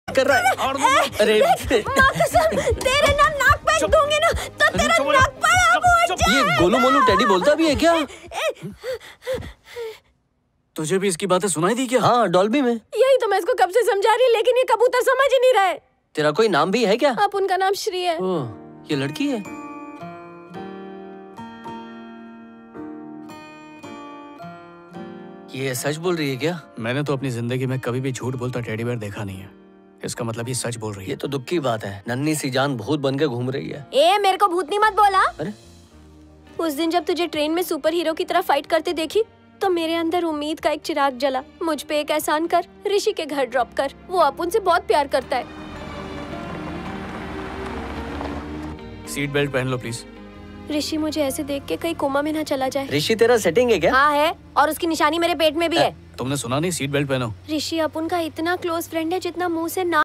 कर रहा है। अरे माँ कसम, तेरे ना नाक पे दूंगी ना तो तेरा नाक पर फूट जाए। ये गोलू मोलू टेडी बोलता भी है क्या? तुझे भी इसकी बातें सुनाई दी क्या? हाँ, डॉल्बी में। यही तो मैं इसको कब से समझा रही, लेकिन ये कबूतर समझ ही नहीं रहा है। तेरा कोई नाम भी है क्या? आप उनका नाम श्री है। ओह, ये लड़की है। ये सच बोल रही है क्या? मैंने तो अपनी जिंदगी में कभी भी झूठ बोलता टेडी बेयर देखा नहीं है। इसका मतलब ये सच बोल रही है। ये तो दुख की बात है। नन्ही सी जान भूत बन के घूम रही है। ए, मेरे को भूतनी मत बोला। अरे? उस दिन जब तुझे ट्रेन में सुपर हीरो की तरह फाइट करते देखी तो मेरे अंदर उम्मीद का एक चिराग जला। मुझ पे एक एहसान कर, ऋषि के घर ड्रॉप कर। वो अपुन से बहुत प्यार करता है। सीट बेल्ट पहन लो प्लीज। ऋषि मुझे ऐसे देख के कहीं कोमा में ना चला जाए। ऋषि तेरा सेटिंग है क्या? हाँ है, और उसकी निशानी मेरे पेट में भी है। तुमने सुना नहीं? सीट बेल्ट पहनो। ऋषि अपुन का इतना क्लोज फ्रेंड है जितना मुंह से ना